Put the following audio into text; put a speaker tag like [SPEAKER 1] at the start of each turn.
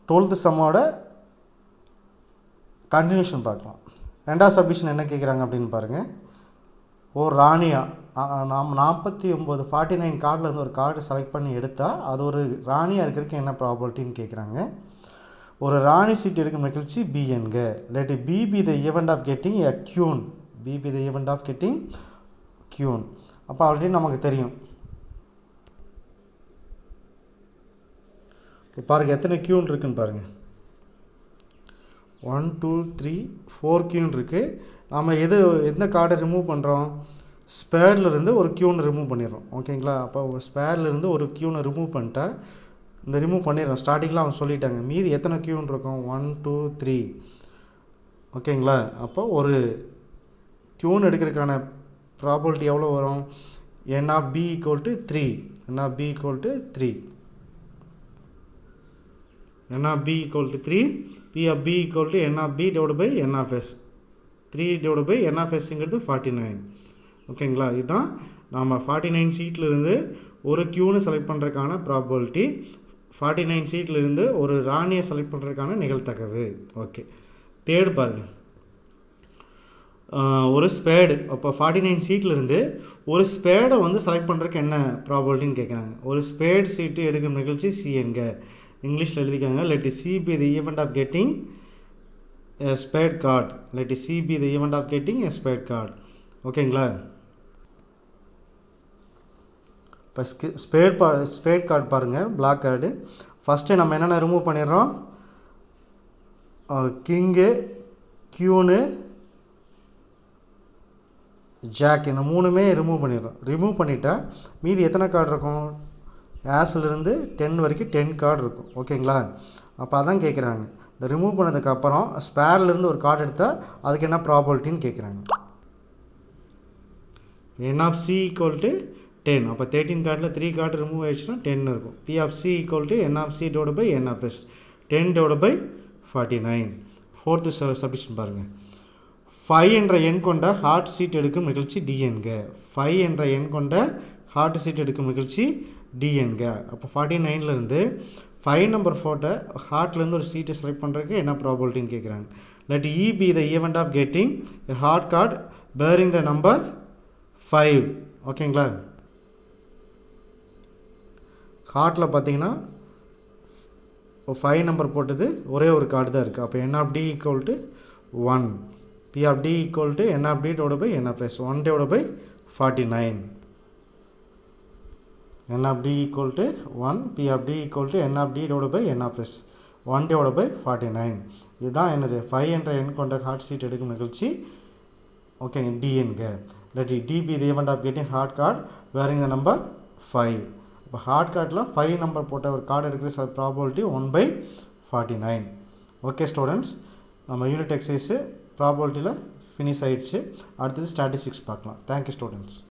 [SPEAKER 1] 12th சம்மோட continuation பார்க்கலாம். ரெண்டாவது submission என்ன கேட்குறாங்க அப்படின்னு பாருங்கள். ஒரு ராணியா நாம் 49 கார்டில் இருந்து ஒரு கார்டு செலக்ட் பண்ணி எடுத்தால் அது ஒரு ராணியாக இருக்கிறதுக்கு என்ன ப்ராபபிலிட்டின்னு கேட்குறாங்க. ஒரு ராணி சீட் எடுக்கும் நிகழ்ச்சி பி என்க. Let B be the event of getting a queen. B be the event of getting queen. அப்போ ஆல்ரெடி நமக்கு தெரியும். இப்போ பாருங்கள் எத்தனை கியூன் இருக்குன்னு பாருங்கள். 1 2 3 4 கியூன் இருக்குது. நம்ம எந்த கார்டை ரிமூவ் பண்ணுறோம்? ஸ்பேர்லேருந்து ஒரு கியூனை ரிமூவ் பண்ணிடுறோம். ஓகேங்களா? அப்போ ஸ்பேர்லேருந்து ஒரு கியூனை ரிமூவ் பண்ணிட்டா இந்த ரிமூவ் பண்ணிடுறோம். ஸ்டார்டிங்கில் அவங்க சொல்லிட்டாங்க. மீதி எத்தனை கியூன் இருக்கும்? 1 2 3. ஓகேங்களா? அப்போ ஒரு கியூன் எடுக்கிறதுக்கான ப்ராபபிலிட்டி எவ்வளோ வரும்? n of b equal to 3. n of b equal to 3. n of b equal to 3. p of b equal to n of b divided by n of s. 3 divided by n of s ங்கிறது 49. ஓகேங்களா? இதுதான் நாம் 49 சீட்லேருந்து ஒரு கியூனை select பண்ணுறதுக்கான probability. 49 சீட்லேருந்து ஒரு ராணியை select பண்ணுறதுக்கான நிகழ்தகவு. ஓகே, தேர்டு பாருங்கள். ஒரு ஸ்பேடு. அப்போ 49 சீட்லேருந்து ஒரு ஸ்பேடை செலக்ட் பண்ணுறதுக்கு என்ன ப்ராபபிலிட்டின்னு கேட்குறாங்க. ஒரு ஸ்பேட் சீட்டு எடுக்கும் நிகழ்ச்சி சிஎன்க. இங்கிலீஷில் எழுதிக்காங்க. Let C be the event of getting a spade card. Let C be the event of getting a spade card. ஓகேங்களா? இப்போ ஸ்பேட் கார்டு பாருங்கள். Black card. ஃபஸ்ட்டு நம்ம என்னென்ன ரிமூவ் பண்ணிடுறோம்? கிங்கு, கியூனு, ஜாக், இந்த மூணுமே ரிமூவ் பண்ணிடுறோம். ரிமூவ் பண்ணிட்டா மீதி எத்தனை கார்டு இருக்கும்? ஆஸ்லேருந்து 10 வரைக்கும் 10 கார்டு இருக்கும். ஓகேங்களா? அப்போ அதான் கேட்குறாங்க. இந்த ரிமூவ் பண்ணதுக்கப்புறம் ஸ்பேர்லேருந்து ஒரு கார்டு எடுத்தால் அதுக்கு என்ன ப்ராபபிலிட்டின்னு கேட்குறாங்க. n of c equal to 10. அப்போ 13 கார்டில் 3 கார்டு ரிமூவ் ஆயிடுச்சுன்னா 10 இருக்கும். p of c equal to n of c divided by n of s. 10 divided by 49. Fourth சப்டிஷன் பாருங்கள். 5 என்ற எண் கொண்ட ஹார்ட் சீட் எடுக்கும் நிகழ்ச்சி டிஎன்க. 5 என்ற எண் கொண்ட ஹார்ட் சீட் எடுக்கும் நிகழ்ச்சி டிஎன்க. அப்போ 49லேருந்து 5 நம்பர் ஃபோட்டோ ஹார்ட்லேருந்து ஒரு சீட்டை செலக்ட் பண்ணுறதுக்கு என்ன ப்ராபபிலிட்டின்னு கேட்குறாங்க. Let E be the event of getting a heart card bearing the number 5. ஓகேங்களா? ஹார்ட்டில் பார்த்தீங்கன்னா 5 நம்பர் போட்டது ஒரே ஒரு கார்டு தான் இருக்குது. அப்போ n of d equal to 1. p of d equal to n of d divided by n of s. 1 divided by 49. n of d equal to 1. p of d equal to n of d divided by n of s. 1 divided by 49. இதுதான் என்னது? 5 என்ற எண் கொண்ட heart seat எடுக்கும் நிகழ்ச்சி. ஓகேங்க, டிஎன்க. let d be the event of getting hard card bearing the number 5. இப்போ heart கார்டில் 5 நம்பர் போட்ட ஒரு கார்டு எடுக்கிற ப்ராபபிலிட்டி 1/49. ஓகே ஸ்டூடெண்ட்ஸ், நம்ம யூனிட் எக்ஸசைஸு ப்ராபபிலிட்டியில் ஃபினிஷ் ஆகிடுச்சு. அடுத்தது ஸ்டாட்டிஸ்டிக்ஸ் பார்க்கலாம். Thank you students.